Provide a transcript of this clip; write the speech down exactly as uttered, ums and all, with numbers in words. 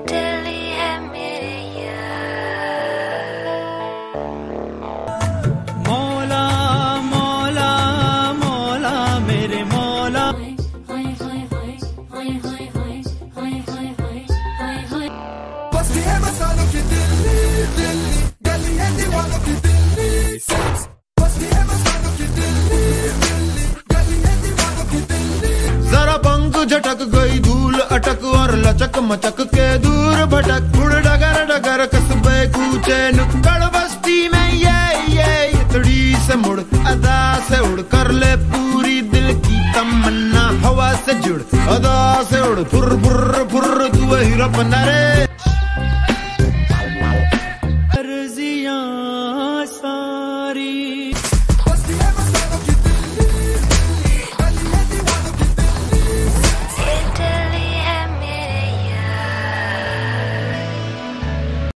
दिल्ली है मेरे यार। मौला मौला मौला मेरे मौला। बस्ती है मसालों की दिल्ली, दिल्ली गली है दीवानों की दिल्ली। बस्ती है मसालों की दिल्ली, दिल्ली गली है दीवानों की दिल्ली। जरा पंख झटक गई धूल अटक और लचक मचक के दूर भटक उड़ डगर डगर कस्बे कूचे नुक्कड़ बस्ती में ये ये इतड़ी से मुड़ अदा से उड़ कर ले पूरी दिल की तमन्ना हवा से जुड़ अदा से उड़ फुर फुर फुर तू वही रपना रे।